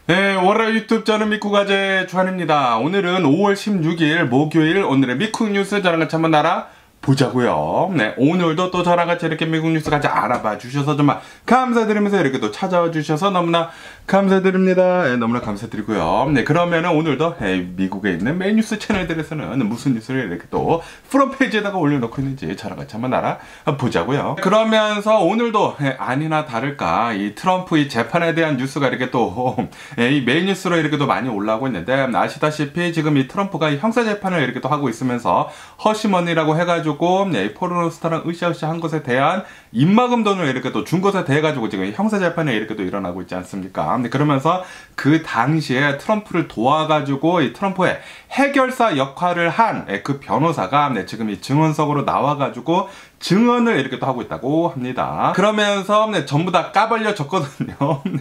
네, 월요일 유튜브 저는 미쿠가제 주한입니다. 오늘은 5월 16일 목요일 오늘의 미쿡 뉴스 저랑 같이 한번 보자고요. 네, 오늘도 또 저랑 같이 이렇게 미국 뉴스 같이 알아봐 주셔서 정말 감사드리면서 이렇게 또 찾아와 주셔서 너무나 감사드립니다. 네, 너무나 감사드리고요. 네, 그러면은 오늘도 미국에 있는 메인 뉴스 채널들에서는 무슨 뉴스를 이렇게 또 프론페이지에다가 올려놓고 있는지 저랑 같이 한번 알아보자고요. 그러면서 오늘도 아니나 다를까 이 트럼프 이 재판에 대한 뉴스가 이렇게 또 이 메인 뉴스로 이렇게 또 많이 올라오고 있는데, 아시다시피 지금 이 트럼프가 이 형사 재판을 이렇게 또 하고 있으면서 허시머니라고 해가지고 포르노스타랑 으쌰으쌰한 것에 대한 입막음 돈을 이렇게 또 준 것에 대해 가지고 지금 형사 재판이 이렇게 또 일어나고 있지 않습니까? 그러면서 그 당시에 트럼프를 도와가지고 이 트럼프의 해결사 역할을 한 그 변호사가 지금 이 증언석으로 나와가지고 증언을 이렇게 또 하고 있다고 합니다. 그러면서 전부 다 까발려졌거든요.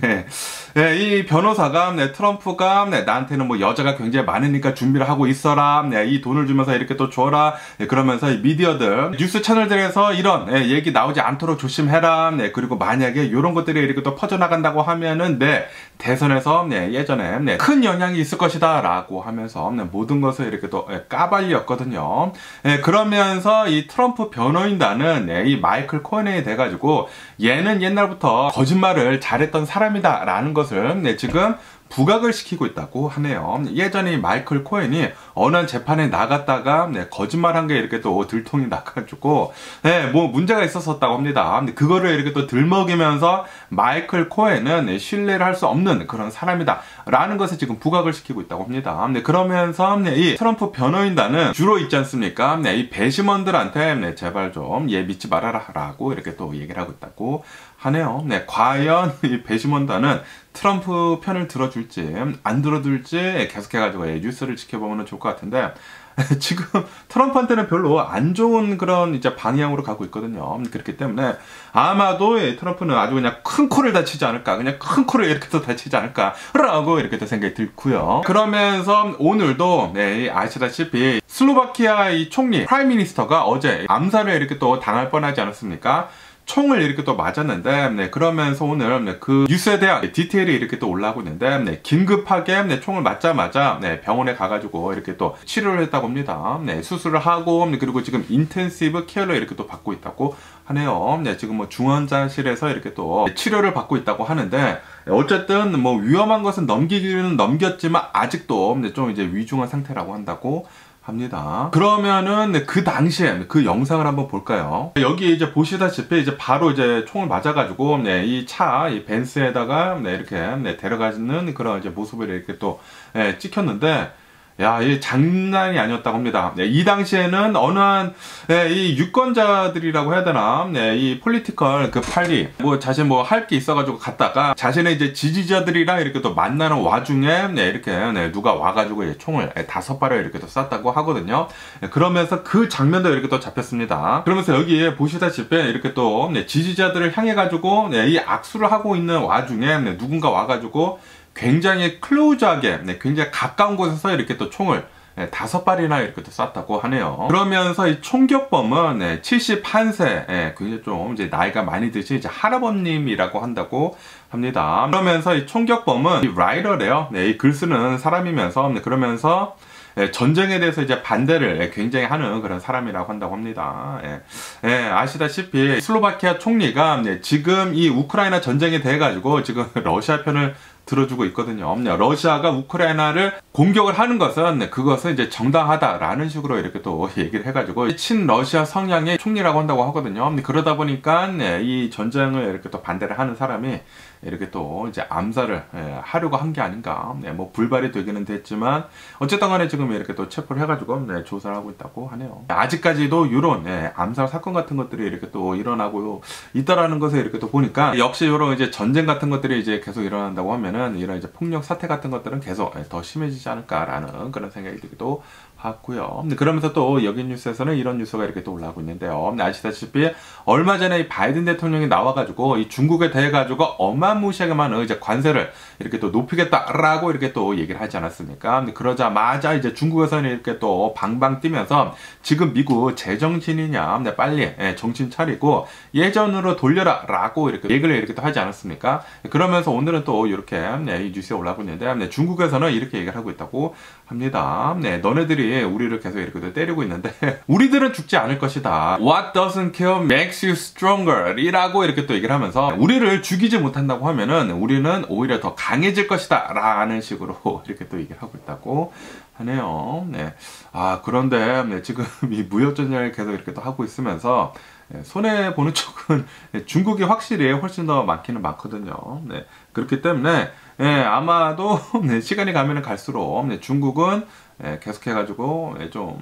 이 변호사가 트럼프가 나한테는 뭐 여자가 굉장히 많으니까 준비를 하고 있어라. 이 돈을 주면서 이렇게 또 줘라. 그러면서 이 미디어들, 뉴스 채널들에서 이런 얘기 나오지 않도록 조심해라. 그리고 만약에 이런 것들이 이렇게 또 퍼져나간다고 하면은 대선에서 예전에 큰 영향이 있을 것이다 라고 하면서 모든 것을 이렇게 또 까발렸거든요. 그러면서 이 트럼프 변호인단은 이 마이클 코엔에 돼가지고 얘는 옛날부터 거짓말을 잘했던 사람이다 라는 것을 지금 부각을 시키고 있다고 하네요. 예전에 이 마이클 코엔이 어느 재판에 나갔다가 거짓말한 게 이렇게 또 들통이 나가지고 뭐 문제가 있었었다고 합니다. 그거를 이렇게 또 들먹이면서 마이클 코엔은 신뢰를 할 수 없는 그런 사람이다 라는 것을 지금 부각을 시키고 있다고 합니다. 그러면서 이 트럼프 변호인단은 주로 있지 않습니까? 이 배심원들한테 제발 좀 믿지 말아라 라고 이렇게 또 얘기를 하고 있다고 하네요. 과연 이 배심원단은 트럼프 편을 들어줄지 안 들어줄지 계속해가지고 뉴스를 지켜보면 좋을 것 같은데, 지금 트럼프한테는 별로 안 좋은 그런 이제 방향으로 가고 있거든요. 그렇기 때문에 아마도 트럼프는 아주 그냥 큰 코를 다치지 않을까, 그냥 큰 코를 이렇게 또 다치지 않을까 라고 이렇게 또 생각이 들고요. 그러면서 오늘도 아시다시피 슬로바키아 이 총리 프라임 미니스터가 어제 암살을 이렇게 또 당할 뻔하지 않았습니까? 총을 이렇게 또 맞았는데, 그러면서 오늘 그 뉴스에 대한 디테일이 이렇게 또 올라오고 있는데, 긴급하게 총을 맞자마자 병원에 가가지고 이렇게 또 치료를 했다고 합니다. 수술을 하고, 그리고 지금 인텐시브 케어를 이렇게 또 받고 있다고 하네요. 지금 뭐 중환자실에서 이렇게 또 치료를 받고 있다고 하는데, 어쨌든 뭐 위험한 것은 넘기기는 넘겼지만 아직도 좀 이제 위중한 상태라고 한다고 합니다. 그러면은 그 당시에 그 영상을 한번 볼까요? 여기 이제 보시다시피 이제 바로 이제 총을 맞아가지고 이 차, 이 벤츠에다가 이렇게 데려가는 그런 이제 모습을 이렇게 또 찍혔는데, 야, 이 장난이 아니었다고 합니다. 이 당시에는 어느 한 이 유권자들이라고 해야 되나, 이 폴리티컬 그 팔리 뭐 자신 뭐 할 게 있어가지고 갔다가 자신의 이제 지지자들이랑 이렇게 또 만나는 와중에 이렇게 누가 와가지고 총을 5발을 이렇게 또 쐈다고 하거든요. 그러면서 그 장면도 이렇게 또 잡혔습니다. 그러면서 여기 보시다시피 이렇게 또 지지자들을 향해가지고 이 악수를 하고 있는 와중에 누군가 와가지고 굉장히 클로즈하게, 굉장히 가까운 곳에서 이렇게 또 총을 5발이나 이렇게 또 쐈다고 하네요. 그러면서 이 총격범은 71세, 굉장히 좀 이제 나이가 많이 드신 이제 할아버님이라고 한다고 합니다. 그러면서 이 총격범은 이 라이터래요. 이 글 쓰는 사람이면서, 그러면서 전쟁에 대해서 이제 반대를 굉장히 하는 그런 사람이라고 한다고 합니다. 아시다시피 슬로바키아 총리가 지금 이 우크라이나 전쟁에 대해 가지고 지금 러시아 편을 들어주고 있거든요. 러시아가 우크라이나를 공격을 하는 것은 그것은 이제 정당하다라는 식으로 이렇게 또 얘기를 해가지고 친러시아 성향의 총리라고 한다고 하거든요. 그러다 보니까 이 전쟁을 이렇게 또 반대를 하는 사람이 이렇게 또 이제 암살을 하려고 한 게 아닌가. 뭐 불발이 되기는 됐지만 어쨌든 간에 지금 이렇게 또 체포를 해가지고 조사를 하고 있다고 하네요. 아직까지도 이런 암살 사건 같은 것들이 이렇게 또 일어나고 있다라는 것을 이렇게 또 보니까 역시 이런 이제 전쟁 같은 것들이 이제 계속 일어난다고 하면은 이런 이제 폭력 사태 같은 것들은 계속 더 심해지지 않을까라는 그런 생각이 들기도 같고요. 그러면서 또 여기 뉴스에서는 이런 뉴스가 이렇게 또 올라오고 있는데요. 아시다시피 얼마 전에 이 바이든 대통령이 나와가지고 이 중국에 대해 가지고 어마무시하게 많은 이제 관세를 이렇게 또 높이겠다라고 이렇게 또 얘기를 하지 않았습니까? 그러자마자 이제 중국에서는 이렇게 또 방방 뛰면서 지금 미국 제정신이냐, 빨리 정신 차리고 예전으로 돌려라라고 이렇게 얘기를 이렇게 또 하지 않았습니까? 그러면서 오늘은 또 이렇게 이 뉴스에 올라오고 있는데 중국에서는 이렇게 얘기를 하고 있다고 합니다. 너네들이 우리를 계속 이렇게 때리고 있는데 우리들은 죽지 않을 것이다. What doesn't kill makes you stronger 이라고 이렇게 또 얘기를 하면서 우리를 죽이지 못한다고 하면은 우리는 오히려 더 강해질 것이다 라는 식으로 이렇게 또 얘기를 하고 있다고 하네요. 네. 그런데 지금 이 무역전쟁을 계속 이렇게 또 하고 있으면서 손해보는 쪽은 중국이 확실히 훨씬 더 많기는 많거든요. 네. 그렇기 때문에 아마도 시간이 가면 갈수록 중국은 계속해가지고 좀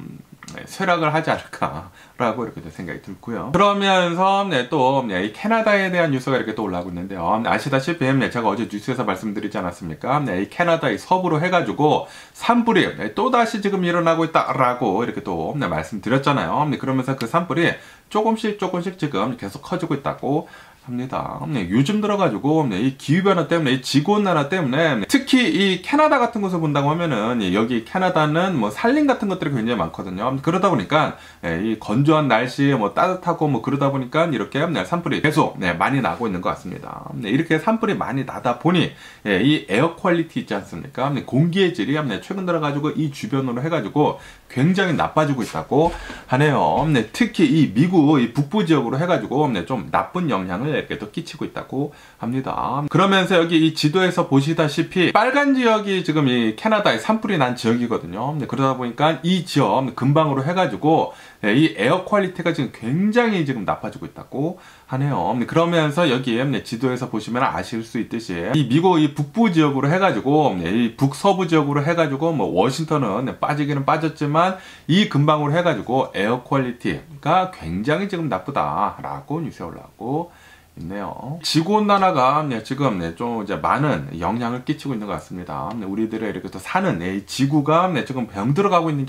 쇠락을 하지 않을까라고 이렇게 생각이 들고요. 그러면서 또 이 캐나다에 대한 뉴스가 이렇게 또 올라오고 있는데요. 아시다시피 제가 어제 뉴스에서 말씀드리지 않았습니까? 이 캐나다의 서부로 해가지고 산불이 또다시 지금 일어나고 있다라고 이렇게 또 말씀드렸잖아요. 그러면서 그 산불이 조금씩 지금 계속 커지고 있다고 합니다. 요즘 들어가지고 이 기후변화 때문에 이 지구온난화 때문에 특히 이 캐나다 같은 곳을 본다고 하면은 여기 캐나다는 뭐 산림 같은 것들이 굉장히 많거든요. 그러다 보니까 이 건조한 날씨 따뜻하고 그러다 보니까 이렇게 산불이 계속 많이 나고 있는 것 같습니다. 이렇게 산불이 많이 나다 보니 이 에어 퀄리티 있지 않습니까? 공기의 질이 최근 들어가지고 이 주변으로 해가지고 굉장히 나빠지고 있다고 하네요. 특히 이 미국 이 북부 지역으로 해가지고 좀 나쁜 영향을 이렇게 또 끼치고 있다고 합니다. 그러면서 여기 이 지도에서 보시다시피 빨간 지역이 지금 이 캐나다에 산불이 난 지역이거든요. 그러다 보니까 이 지역 근방으로 해가지고 이 에어 퀄리티가 지금 굉장히 지금 나빠지고 있다고 하네요. 그러면서 여기 지도에서 보시면 아실 수 있듯이 이 미국 이 북부 지역으로 해가지고 이 북서부 지역으로 해가지고 워싱턴은 빠지기는 빠졌지만 이 근방으로 해가지고 에어 퀄리티가 굉장히 지금 나쁘다라고 뉴스에 올라왔고 있네요. 지구온난화가 지금 좀 이제 많은 영향을 끼치고 있는 것 같습니다. 우리들의 이렇게 또 사는 지구가 지금 병들어가고 있는 게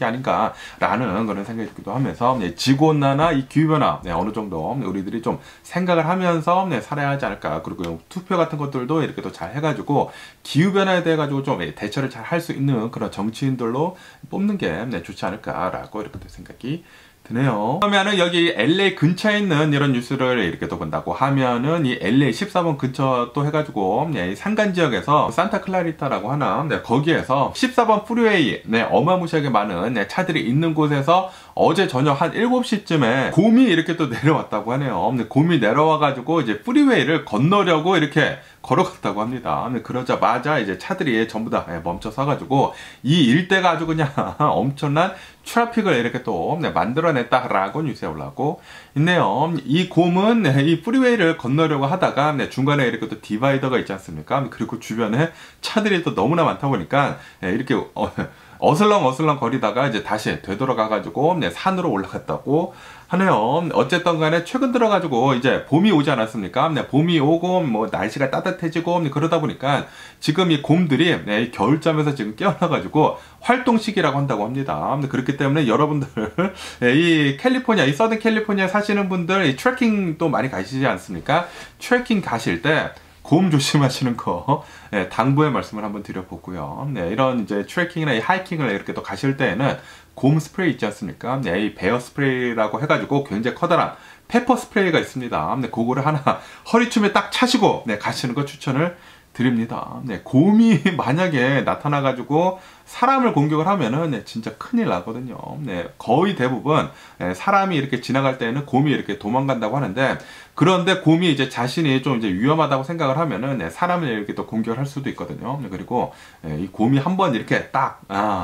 아닌가라는 그런 생각이 들기도 하면서 지구온난화, 이 기후변화 어느 정도 우리들이 좀 생각을 하면서 살아야 하지 않을까. 그리고 투표 같은 것들도 이렇게 또 잘 해가지고 기후변화에 대해 가지고 좀 대처를 잘 할 수 있는 그런 정치인들로 뽑는 게 좋지 않을까라고 이렇게 또 생각이 드네요. 그러면은 여기 LA 근처에 있는 이런 뉴스를 이렇게 또 본다고 하면은 이 LA 14번 근처 또 해가지고 산간 지역에서 산타클라리타라고 하나 거기에서 14번 프리웨이 어마무시하게 많은 차들이 있는 곳에서 어제 저녁 한 7시쯤에 곰이 이렇게 또 내려왔다고 하네요. 곰이 내려와가지고 이제 프리웨이를 건너려고 이렇게 걸어갔다고 합니다. 그러자마자 이제 차들이 전부 다 멈춰 서가지고 이 일대가 아주 그냥 엄청난 트래픽을 이렇게 또 만들어냈다라고 뉴스에 올라오고 있네요. 이 곰은 이 프리웨이를 건너려고 하다가 중간에 이렇게 또 디바이더가 있지 않습니까? 그리고 주변에 차들이 또 너무나 많다 보니까 이렇게 어슬렁 거리다가 이제 다시 되돌아가가지고 산으로 올라갔다고 하네요. 어쨌든 간에 최근 들어가지고 이제 봄이 오지 않았습니까? 봄이 오고 날씨가 따뜻해지고 그러다 보니까 지금 이 곰들이 겨울잠에서 지금 깨어나가지고 활동 시기라고 한다고 합니다. 그렇기 때문에 여러분들 이 캘리포니아, 이 서든 캘리포니아 사시는 분들 이 트레킹도 많이 가시지 않습니까? 트레킹 가실 때 곰 조심하시는 거 당부의 말씀을 한번 드려보고요. 이런 이제 트레킹이나 이 하이킹을 이렇게 또 가실 때에는 곰 스프레이 있지 않습니까? 이 베어 스프레이라고 해가지고 굉장히 커다란 페퍼 스프레이가 있습니다. 그거를 하나 허리춤에 딱 차시고 가시는 거 추천을 드립니다. 곰이 만약에 나타나가지고 사람을 공격을 하면은 진짜 큰일 나거든요. 거의 대부분 사람이 이렇게 지나갈 때는 곰이 이렇게 도망간다고 하는데 그런데 곰이 이제 자신이 좀 이제 위험하다고 생각을 하면은 사람을 이렇게 또 공격을 할 수도 있거든요. 그리고 이 곰이 한번 이렇게 딱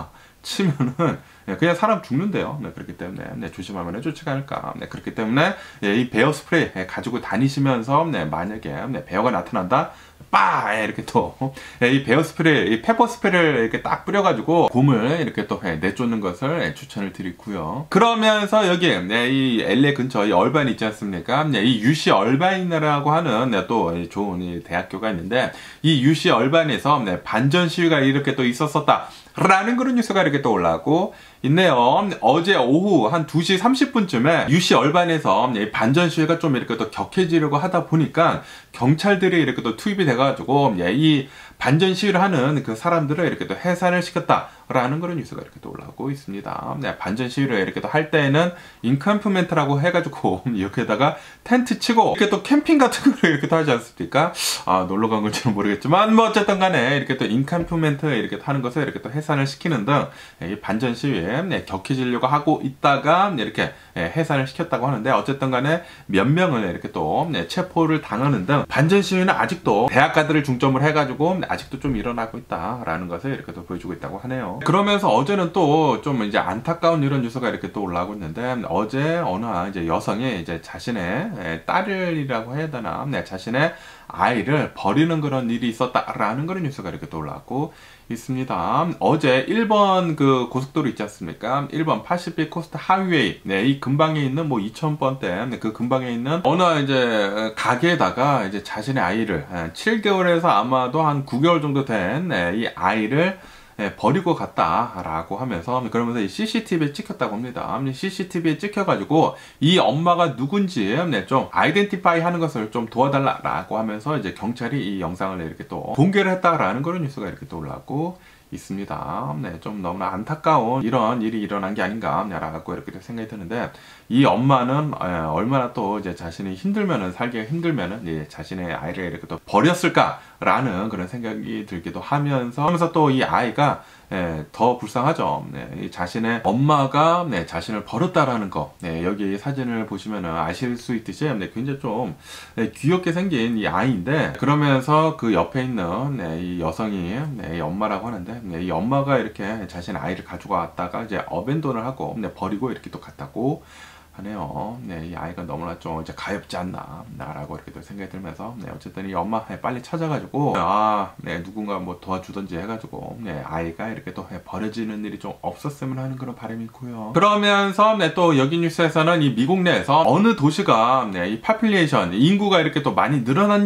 치면은 그냥 사람 죽는데요. 그렇기 때문에 조심하면 좋지가 않을까. 그렇기 때문에 이 베어 스프레이 가지고 다니시면서 만약에 베어가 나타난다. 이렇게 또 이 베어 스프레이, 이 페퍼 스프레이를 이렇게 딱 뿌려가지고 곰을 이렇게 또 내쫓는 것을 추천을 드리고요. 그러면서 여기 이 LA 근처 이 얼바인 있지 않습니까? 이 UC 얼바인이라고 하는 또 좋은 대학교가 있는데 이 UC 얼바인에서 반전 시위가 이렇게 또 있었었다. 라는 그런 뉴스가 이렇게 또 올라오고 있네요. 어제 오후 한 2시 30분쯤에 UC 얼반에서 반전 시위가 좀 이렇게 또 격해지려고 하다 보니까 경찰들이 이렇게 또 투입이 돼가지고 이 반전 시위를 하는 그 사람들을 이렇게 또 해산을 시켰다라는 그런 뉴스가 이렇게 또 올라오고 있습니다. 반전 시위를 이렇게 또 할 때에는 인캠프멘트라고 해가지고 여기에다가 텐트 치고 이렇게 또 캠핑 같은 거를 이렇게 또 하지 않습니까? 놀러 간 건지는 모르겠지만 뭐 어쨌든 간에 이렇게 또 인캠프멘트 이렇게 하는 것을 이렇게 또 해산을 시키는 등 이 반전 시위에 격해지려고 하고 있다가 이렇게 해산을 시켰다고 하는데, 어쨌든 간에 몇 명을 이렇게 또 체포를 당하는 등 반전 시위는 아직도 대학가들을 중점으로 해가지고 아직도 좀 일어나고 있다라는 것을 이렇게 또 보여주고 있다고 하네요. 그러면서 어제는 또 좀 이제 안타까운 이런 뉴스가 이렇게 또 올라오고 있는데, 어제 어느 이제 여성이 이제 자신의 딸이라고 해야 되나, 자신의 아이를 버리는 그런 일이 있었다라는 그런 뉴스가 이렇게 또 올라왔고 있습니다. 어제 1번 그 고속도로 있지 않습니까? 1번 파시픽 코스트 하이웨이, 이 근방에 있는 뭐 2000번대 그 근방에 있는 어느 이제 가게에다가 이제 자신의 아이를 7개월에서 아마도 한 9개월 정도 된 이 아이를 버리고 갔다라고 하면서, 그러면서 이 CCTV에 찍혔다고 합니다. CCTV에 찍혀가지고 이 엄마가 누군지 좀 아이덴티파이 하는 것을 좀 도와달라라고 하면서 이제 경찰이 이 영상을 이렇게 또 공개를 했다라는 그런 뉴스가 이렇게 또 올라왔고 있습니다. 좀 너무나 안타까운 이런 일이 일어난 게 아닌가라고 이렇게 생각이 드는데, 이 엄마는 얼마나 또 이제 자신이 힘들면은, 살기가 힘들면은 이제 자신의 아이를 이렇게 또 버렸을까라는 그런 생각이 들기도 하면서 또 이 아이가 더 불쌍하죠. 자신의 엄마가 자신을 버렸다라는 거, 여기 사진을 보시면 아실 수 있듯이 굉장히 좀 귀엽게 생긴 이 아이인데, 그러면서 그 옆에 있는 이 여성이 이 엄마라고 하는데, 이 엄마가 이렇게 자신의 아이를 가지고 왔다가 이제 어벤돈을 하고 버리고 이렇게 또 갔다고 하네요. 이 아이가 너무나 좀 이제 가엾지 않나 라고 이렇게 또 생각이 들면서, 어쨌든 이 엄마 빨리 찾아가지고 누군가 뭐 도와주던지 해가지고 아이가 이렇게 또 버려지는 일이 좀 없었으면 하는 그런 바람이 있고요. 그러면서 또 여기 뉴스에서는 이 미국 내에서 어느 도시가 이 파퓰레이션 인구가 이렇게 또 많이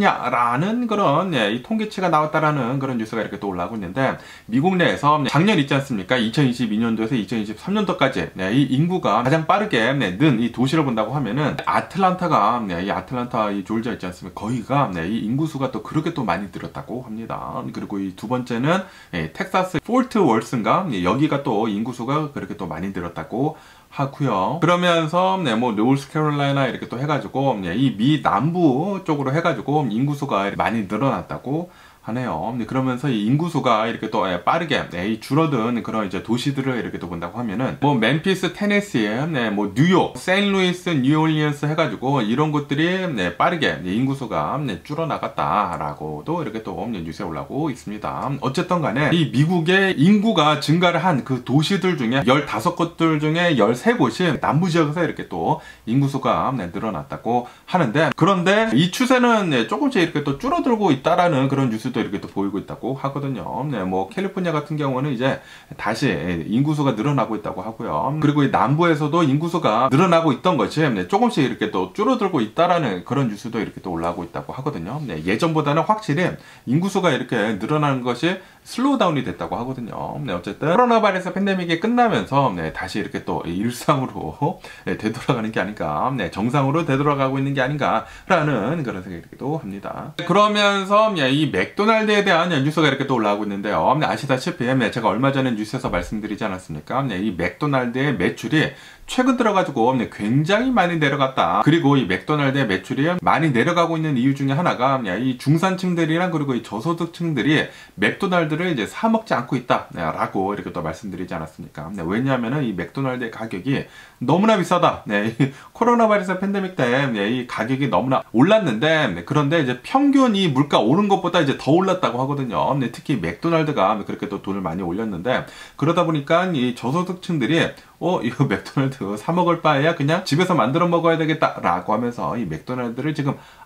늘어났냐라는 그런 이 통계치가 나왔다라는 그런 뉴스가 이렇게 또 올라오고 있는데, 미국 내에서 작년 있지 않습니까? 2022년도에서 2023년도까지 이 인구가 가장 빠르게 는 이 도시를 본다고 하면은 아틀란타가, 이 아틀란타 이 조지아 있지 않습니까? 거기가 이 인구수가 또 그렇게 또 많이 늘었다고 합니다. 그리고 이 두 번째는 텍사스 포트 월스인가, 여기가 또 인구수가 그렇게 또 많이 늘었다고 하고요. 그러면서 뭐 노스캐롤라이나 이렇게 또 해가지고 이 미 남부 쪽으로 해가지고 인구수가 많이 늘어났다고 하네요. 그러면서 이 인구수가 이렇게 또 빠르게 줄어든 그런 이제 도시들을 이렇게 또 본다고 하면은 뭐 멤피스, 테네시, 뭐 뉴욕, 세인루이스, 뉴올리언스 해가지고 이런 곳들이 빠르게 인구수가 줄어나갔다라고도 이렇게 또 뉴스에 올라오고 있습니다. 어쨌든 간에 이 미국의 인구가 증가를 한 그 도시들 중에 15곳들 중에 13곳이 남부 지역에서 이렇게 또 인구수가 늘어났다고 하는데, 그런데 이 추세는 조금씩 이렇게 또 줄어들고 있다라는 그런 뉴스도 이렇게 또 보이고 있다고 하거든요. 뭐 캘리포니아 같은 경우는 이제 다시 인구수가 늘어나고 있다고 하고요. 그리고 이 남부에서도 인구수가 늘어나고 있던 것이 조금씩 이렇게 또 줄어들고 있다라는 그런 뉴스도 이렇게 또 올라오고 있다고 하거든요. 예전보다는 확실히 인구수가 이렇게 늘어나는 것이 슬로우 다운이 됐다고 하거든요. 어쨌든 코로나 바이러스 팬데믹이 끝나면서 다시 이렇게 또 일상으로 되돌아가는 게 아닌가, 정상으로 되돌아가고 있는 게 아닌가라는 그런 생각이기도 합니다. 그러면서 이 맥도날드에 대한 뉴스가 이렇게 또 올라오고 있는데요. 아시다시피 제가 얼마 전에 뉴스에서 말씀드리지 않았습니까? 이 맥도날드의 매출이 최근 들어가지고 굉장히 많이 내려갔다. 그리고 이 맥도날드의 매출이 많이 내려가고 있는 이유 중에 하나가 이 중산층들이랑 그리고 이 저소득층들이 맥도날드를 이제 사 먹지 않고 있다라고 이렇게 또 말씀드리지 않았습니까? 왜냐하면은 이 맥도날드의 가격이 너무나 비싸다. 코로나 바이러스 팬데믹 때 이 가격이 너무나 올랐는데, 그런데 이제 평균 이 물가 오른 것보다 이제 더 올랐다고 하거든요. 특히 맥도날드가 그렇게 또 돈을 많이 올렸는데, 그러다 보니까 이 저소득층들이 이거 맥도날드 사 먹을 바에야 그냥 집에서 만들어 먹어야 되겠다라고 하면서 이 맥도날드를 지금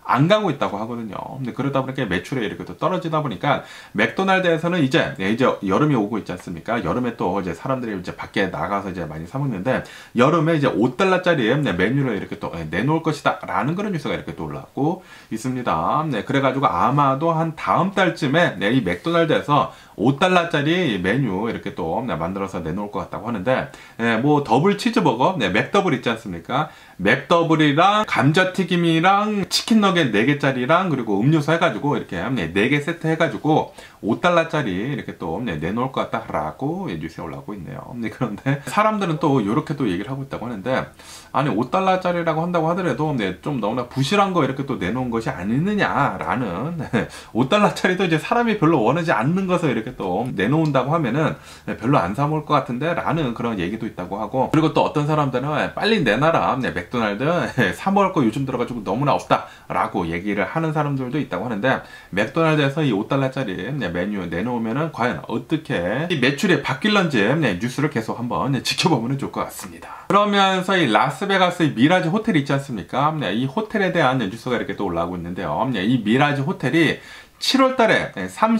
안 가고 있다고 하거든요. 근데 그러다 보니까 매출이 이렇게 또 떨어지다 보니까 맥도날드에서는 이제 여름이 오고 있지 않습니까? 여름에 또 이제 사람들이 이제 밖에 나가서 이제 많이 사 먹는데 여름에 이제 $5짜리 메뉴를 이렇게 또 내놓을 것이다라는 그런 뉴스가 이렇게 또 올라오고 있습니다. 네, 그래가지고 아마도 한 다음 달쯤에 이 맥도날드에서 $5짜리 메뉴 이렇게 또 만들어서 내놓을 것 같다고 하는데, 뭐 더블 치즈버거, 맥더블 있지 않습니까? 맥더블이랑 감자튀김이랑 치킨 너겟 4개짜리랑 그리고 음료수 해가지고 이렇게 4개 세트 해가지고 $5짜리 이렇게 또 내놓을 것 같다라고 뉴스에 올라오고 있네요. 그런데 사람들은 또 이렇게 또 얘기를 하고 있다고 하는데, 아니 $5짜리라고 한다고 하더라도 좀 너무나 부실한 거 이렇게 또 내놓은 것이 아니느냐라는, $5짜리도 이제 사람이 별로 원하지 않는 것을 이렇게 또 내놓는다고 하면은 별로 안 사 먹을 것 같은데 라는 그런 얘기도 있다고 하고, 그리고 또 어떤 사람들은 빨리 내놔라, 맥도날드 사 먹을 거 요즘 들어가지고 너무나 없다 라고 얘기를 하는 사람들도 있다고 하는데, 맥도날드에서 이 $5짜리 메뉴 내놓으면은 과연 어떻게 이 매출이 바뀔런지 뉴스를 계속 한번 지켜보면 좋을 것 같습니다. 그러면서 이 라스베가스의 미라지 호텔이 있지 않습니까? 이 호텔에 대한 뉴스가 이렇게 또 올라오고 있는데요. 이 미라지 호텔이 7월 달에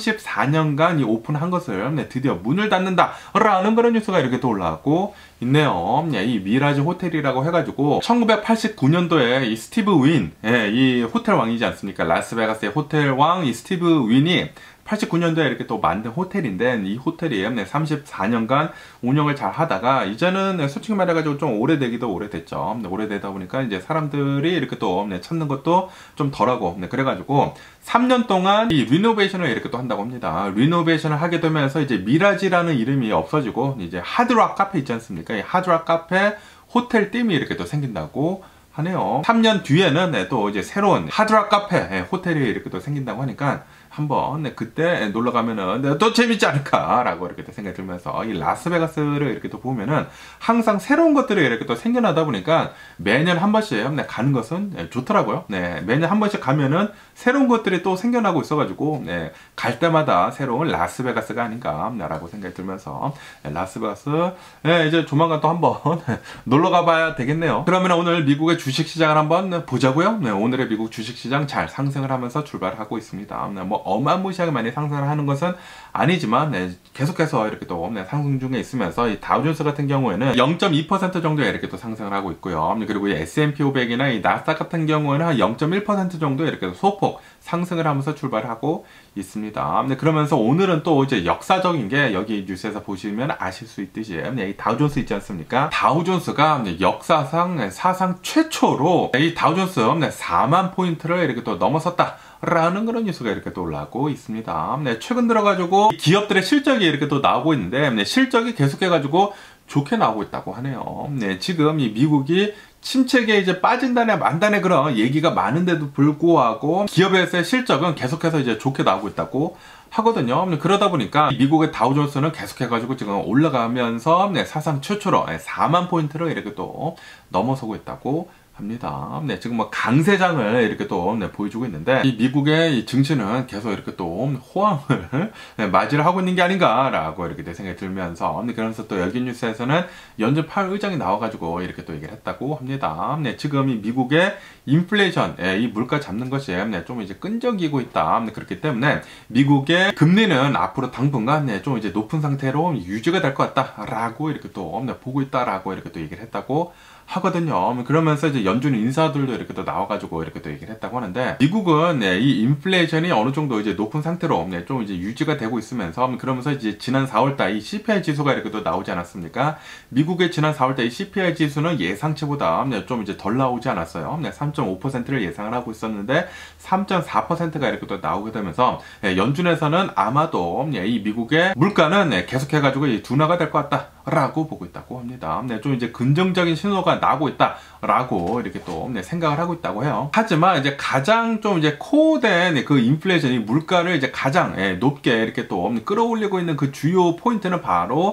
34년간 이 오픈한 것을 드디어 문을 닫는다 라는 그런 뉴스가 이렇게 또 올라오고 있네요. 이 미라지 호텔이라고 해가지고 1989년도에 이 스티브 윈, 이 호텔 왕이지 않습니까? 라스베가스의 호텔 왕 이 스티브 윈이 89년도에 이렇게 또 만든 호텔인데, 이 호텔이 34년간 운영을 잘 하다가 이제는 솔직히 말해가지고 좀 오래되기도 오래됐죠. 오래되다 보니까 이제 사람들이 이렇게 또 찾는 것도 좀 덜하고, 그래가지고 3년 동안 이 리노베이션을 이렇게 또 한다고 합니다. 리노베이션을 하게 되면서 이제 미라지라는 이름이 없어지고 이제 하드락 카페 있지 않습니까? 이 하드락 카페 호텔 팀이 이렇게 또 생긴다고 하네요. 3년 뒤에는 또 이제 새로운 하드락 카페 호텔이 이렇게 또 생긴다고 하니까 한번 그때 놀러 가면은 또 재밌지 않을까라고 이렇게 또 생각이 들면서, 이 라스베가스를 이렇게 또 보면은 항상 새로운 것들이 이렇게 또 생겨나다 보니까 매년 한 번씩 가는 것은 좋더라고요. 매년 한 번씩 가면은 새로운 것들이 또 생겨나고 있어가지고 갈 때마다 새로운 라스베가스가 아닌가라고 생각이 들면서, 라스베가스 이제 조만간 또 한번 놀러 가봐야 되겠네요. 그러면 오늘 미국의 주식시장을 한번 보자고요. 오늘의 미국 주식시장 잘 상승을 하면서 출발하고 있습니다. 뭐 어마무시하게 많이 상승을 하는 것은 아니지만 계속해서 이렇게 또 상승 중에 있으면서 이 다우존스 같은 경우에는 0.2% 정도에 이렇게 또 상승을 하고 있고요. 그리고 이 S&P 500이나 이 나스닥 같은 경우에는 한 0.1% 정도 이렇게 소폭 상승을 하면서 출발하고 있습니다. 그러면서 오늘은 또 이제 역사적인 게 여기 뉴스에서 보시면 아실 수 있듯이 이 다우존스 있지 않습니까? 다우존스가 역사상 사상 최초로 이 다우존스 4만 포인트를 이렇게 또 넘어섰다 라는 그런 뉴스가 이렇게 또 올라오고 있습니다. 최근 들어가지고 기업들의 실적이 이렇게 또 나오고 있는데, 실적이 계속해가지고 좋게 나오고 있다고 하네요. 지금 이 미국이 침체기에 이제 빠진다네 만다네 그런 얘기가 많은데도 불구하고 기업에서의 실적은 계속해서 이제 좋게 나오고 있다고 하거든요. 그러다 보니까 미국의 다우존스는 계속해가지고 지금 올라가면서 사상 최초로 4만 포인트를 이렇게 또 넘어서고 있다고 합니다. 지금 뭐 강세장을 이렇게 또 보여주고 있는데, 이 미국의 이 증시는 계속 이렇게 또 호황을 맞이를 하고 있는 게 아닌가라고 이렇게 생각이 들면서, 그러면서 또 여기 뉴스에서는 연준 파월 의장이 나와가지고 이렇게 또 얘기를 했다고 합니다. 지금 이 미국의 인플레이션, 이 물가 잡는 것이 좀 이제 끈적이고 있다. 그렇기 때문에 미국의 금리는 앞으로 당분간 좀 이제 높은 상태로 유지가 될 것 같다라고 이렇게 또 보고 있다라고 이렇게 또 얘기를 했다고 하거든요. 그러면서 이제 연준 인사들도 이렇게 또 나와가지고 이렇게 또 얘기를 했다고 하는데, 미국은 이 인플레이션이 어느 정도 이제 높은 상태로 좀 이제 유지가 되고 있으면서, 그러면서 이제 지난 4월달 이 CPI 지수가 이렇게 또 나오지 않았습니까? 미국의 지난 4월달 이 CPI 지수는 예상치보다 좀 이제 덜 나오지 않았어요. 3.5%를 예상을 하고 있었는데 3.4%가 이렇게 또 나오게 되면서, 연준에서는 아마도 이 미국의 물가는 계속해가지고 이 둔화가 될 것 같다라고 보고 있다고 합니다. 좀 이제 긍정적인 신호가 나오고 있다라고 이렇게 또 생각을 하고 있다고 해요. 하지만 이제 가장 좀 이제 코어된 그 인플레이션이 물가를 이제 가장 높게 이렇게 또 끌어올리고 있는 그 주요 포인트는 바로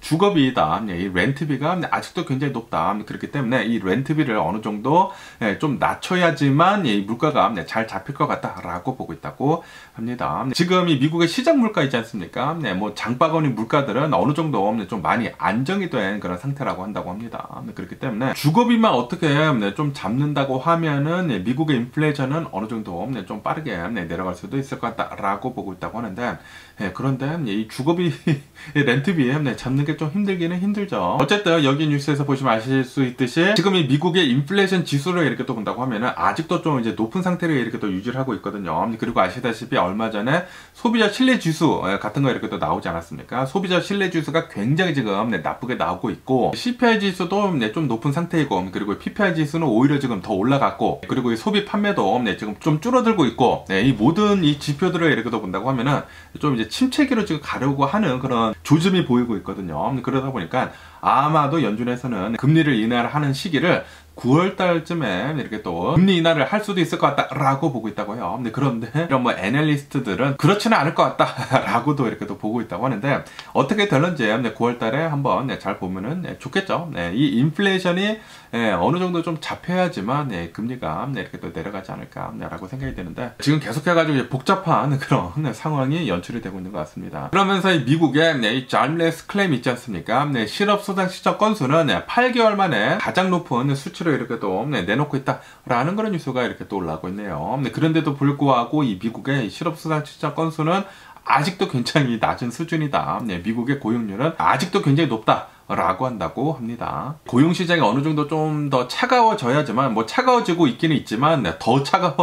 주거비이다. 이 렌트비가 아직도 굉장히 높다. 그렇기 때문에 이 렌트비를 어느 정도 좀 낮춰야지만 이 물가가 잘 잡힐 것 같다라고 보고 있다고 합니다. 지금 이 미국의 시장 물가 있지 않습니까? 뭐 장바구니 물가들은 어느 정도 좀 많이 안정이 된 그런 상태라고 한다고 합니다. 그렇기 때문에 주거비만 어떻게 좀 잡는다고 하면은 미국의 인플레이션은 어느 정도 좀 빠르게 내려갈 수도 있을 것 같다라고 보고 있다고 하는데, 그런데 이 주거비 렌트비 잡는 게 좀 힘들기는 힘들죠. 어쨌든 여기 뉴스에서 보시면 아실 수 있듯이 지금 이 미국의 인플레이션 지수를 이렇게 또 본다고 하면은 아직도 좀 이제 높은 상태를 이렇게 또 유지를 하고 있거든요. 그리고 아시다시피 얼마 전에 소비자 신뢰 지수 같은 거 이렇게 또 나오지 않았습니까? 소비자 신뢰 지수가 굉장히 지금 나쁘게 나오고 있고, CPI 지수도 좀 높은 상태이고, 그리고 PPI 지수는 오히려 지금 더 올라갔고, 그리고 이 소비 판매도 지금 좀 줄어들고 있고, 이 모든 이 지표들을 이렇게 또 본다고 하면은 좀 이제 침체기로 지금 가려고 하는 그런 조짐이 보이고 있거든요. 그러다 보니까 아마도 연준에서는 금리를 인하하는 시기를 9월 달쯤에 이렇게 또 금리 인하를 할 수도 있을 것 같다라고 보고 있다고요. 그런데 이런 뭐 애널리스트들은 그렇지는 않을 것 같다라고도 이렇게 또 보고 있다고 하는데, 어떻게 될런지 9월 달에 한번 잘 보면은 좋겠죠. 이 인플레이션이 어느 정도 좀 잡혀야지만 금리가 이렇게 또 내려가지 않을까라고 생각이 되는데, 지금 계속해가지고 복잡한 그런 상황이 연출이 되고 있는 것 같습니다. 그러면서 이 미국의 이 존레스 클레임 있지 않습니까? 실업수당 시청 건수는 8개월 만에 가장 높은 수치를 이렇게 또 내놓고 있다라는 그런 뉴스가 이렇게 또 올라오고 있네요. 그런데도 불구하고 이 미국의 실업수당 시청 건수는 아직도 굉장히 낮은 수준이다. 미국의 고용률은 아직도 굉장히 높다 라고 한다고 합니다. 고용시장이 어느 정도 좀 더 차가워져야지만, 뭐 차가워지고 있기는 있지만 더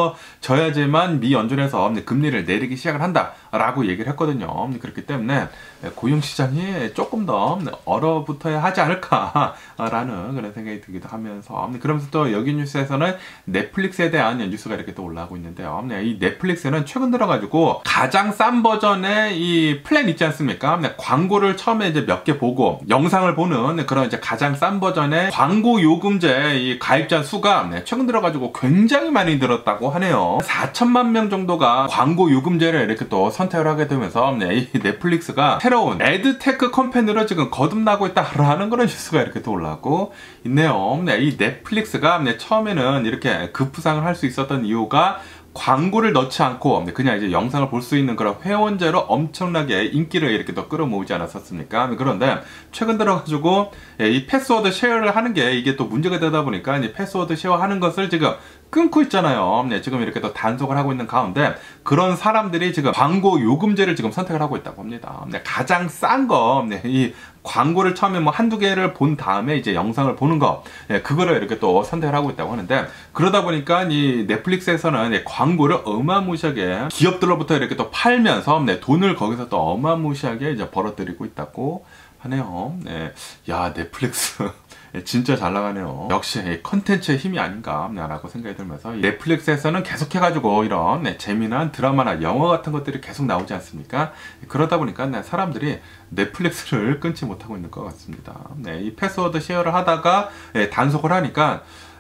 차가워져야지만 미 연준에서 금리를 내리기 시작을 한다 라고 얘기를 했거든요. 그렇기 때문에 고용시장이 조금 더 얼어붙어야 하지 않을까 라는 그런 생각이 들기도 하면서, 그러면서 또 여기 뉴스에서는 넷플릭스에 대한 뉴스가 이렇게 또 올라오고 있는데요. 이 넷플릭스는 최근 들어가지고 가장 싼 버전의 이 플랜 있지 않습니까? 광고를 처음에 이제 몇 개 보고 영상을 보는 그런 이제 가장 싼 버전의 광고 요금제 이 가입자 수가 최근 들어가지고 굉장히 많이 늘었다고 하네요. 4천만 명 정도가 광고 요금제를 이렇게 또 선택을 하게 되면서 이 넷플릭스가 새로운 에드테크 컴퍼니로 지금 거듭나고 있다라는 그런 뉴스가 이렇게 또 올라오고 있네요. 이 넷플릭스가 처음에는 이렇게 급부상을 할 수 있었던 이유가 광고를 넣지 않고 그냥 이제 영상을 볼 수 있는 그런 회원제로 엄청나게 인기를 이렇게 더 끌어모으지 않았었습니까? 그런데 최근 들어가지고 이 패스워드 쉐어를 하는 게 이게 또 문제가 되다 보니까 이 패스워드 쉐어 하는 것을 지금 끊고 있잖아요. 지금 이렇게 또 단속을 하고 있는 가운데 그런 사람들이 지금 광고 요금제를 지금 선택을 하고 있다고 합니다. 가장 싼 거, 이 광고를 처음에 뭐 한두 개를 본 다음에 이제 영상을 보는 거, 그거를 이렇게 또 선택을 하고 있다고 하는데, 그러다 보니까 이 넷플릭스에서는 광고를 어마무시하게 기업들로부터 이렇게 또 팔면서 돈을 거기서 또 어마무시하게 이제 벌어들이고 있다고 하네요. 야, 넷플릭스. 진짜 잘 나가네요. 역시 컨텐츠의 힘이 아닌가 라고 생각이 들면서, 넷플릭스에서는 계속해가지고 이런 재미난 드라마나 영화 같은 것들이 계속 나오지 않습니까? 그러다 보니까 사람들이 넷플릭스를 끊지 못하고 있는 것 같습니다. 이 패스워드 쉐어를 하다가 단속을 하니까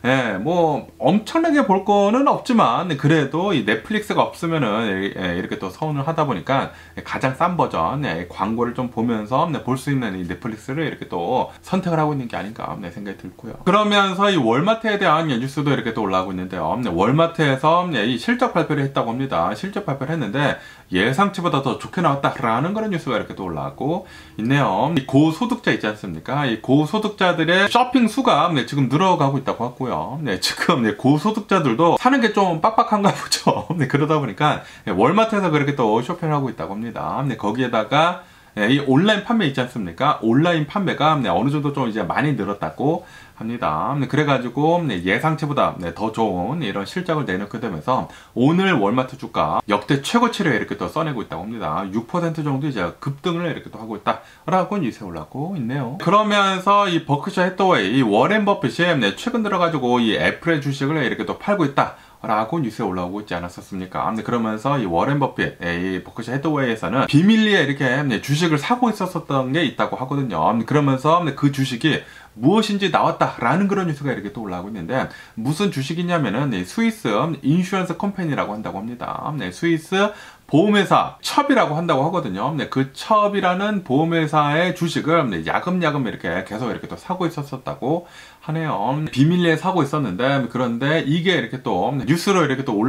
뭐 엄청나게 볼 거는 없지만 그래도 이 넷플릭스가 없으면은 이렇게 또 서운을 하다 보니까 가장 싼 버전 광고를 좀 보면서 볼 수 있는 이 넷플릭스를 이렇게 또 선택을 하고 있는 게 아닌가 생각이 들고요. 그러면서 이 월마트에 대한 뉴스도 이렇게 또 올라오고 있는데요. 월마트에서 이 실적 발표를 했다고 합니다. 실적 발표를 했는데 예상치보다 더 좋게 나왔다라는 그런 뉴스가 이렇게 또 올라오고 있네요. 이 고소득자 있지 않습니까? 이 고소득자들의 쇼핑 수가 지금 늘어가고 있다고 하고요. 지금 고소득자들도 사는 게 좀 빡빡한가 보죠. 그러다 보니까 월마트에서 그렇게 또 쇼핑을 하고 있다고 합니다. 거기에다가 이 온라인 판매 있지 않습니까? 온라인 판매가 어느 정도 좀 이제 많이 늘었다고 합니다. 그래가지고 예상치보다 더 좋은 이런 실적을 내놓게 되면서 오늘 월마트 주가 역대 최고치를 이렇게 또 써내고 있다고 합니다. 6% 정도 이제 급등을 이렇게 또 하고 있다라고 뉴스에 올라오고 있네요. 그러면서 이 버크셔 해서웨이, 이 워렌 버핏이 최근 들어가지고 이 애플의 주식을 이렇게 또 팔고 있다 라고 뉴스에 올라오고 있지 않았었습니까? 그러면서 이 워렌 버핏, 이 버크셔 해서웨이에서는 비밀리에 이렇게 주식을 사고 있었던 게 있다고 하거든요. 그러면서 그 주식이 무엇인지 나왔다라는 그런 뉴스가 이렇게 또 올라오고 있는데, 무슨 주식이냐면은 스위스 인슈런스 컴퍼니라고 한다고 합니다. 스위스 보험회사 첩이라고 한다고 하거든요. 그 첩이라는 보험회사의 주식을 야금야금 이렇게 계속 이렇게 또 사고 있었다고 하네요. 비밀리에 사고 있었는데, 그런데 이게 이렇게 또 뉴스로 이렇게 또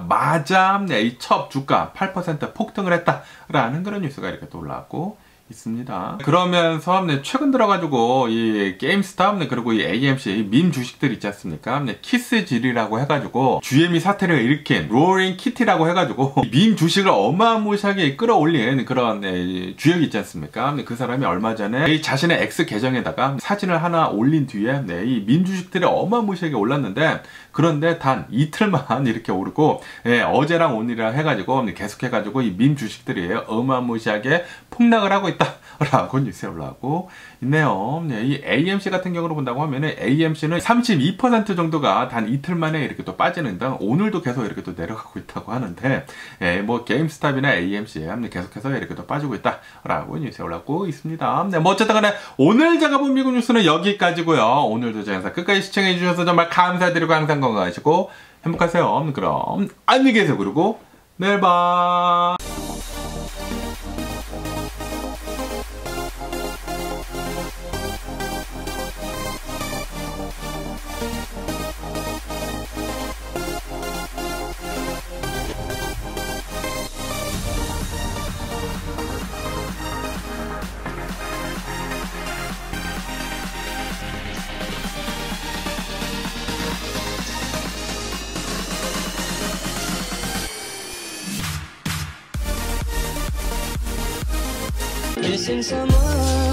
올라오자마자 이 첩 주가 8% 폭등을 했다라는 그런 뉴스가 이렇게 또 올라왔고 있습니다. 그러면서 최근 들어가지고 이 게임스탑 그리고 이 AMC 밈 주식들 있지 않습니까? 키스질이라고 해가지고 GME 사태를 일으킨 로링 키티라고 해가지고 밈 주식을 어마무시하게 끌어올린 그런 주역이 있지 않습니까? 그 사람이 얼마 전에 자신의 X 계정에다가 사진을 하나 올린 뒤에 이 밈 주식들이 어마무시하게 올랐는데, 그런데 단 이틀만 이렇게 오르고 어제랑 오늘이랑 해가지고 계속해가지고 이 밈 주식들이 어마무시하게 폭락을 하고 있다라고 뉴스에 올라오고 있네요. 이 AMC 같은 경우로 본다고 하면은 AMC는 32% 정도가 단 이틀 만에 이렇게 또 빠지는 등 오늘도 계속 이렇게 또 내려가고 있다고 하는데, 뭐 게임스탑이나 AMC 계속해서 이렇게 또 빠지고 있다라고 뉴스에 올라오고 있습니다. 뭐 어쨌든 간에 오늘 제가 본 미국 뉴스는 여기까지고요. 오늘도 제 영상 끝까지 시청해 주셔서 정말 감사드리고 항상 건강하시고 행복하세요. 그럼 안녕히 계세요. 그리고 내일 봐. Missing someone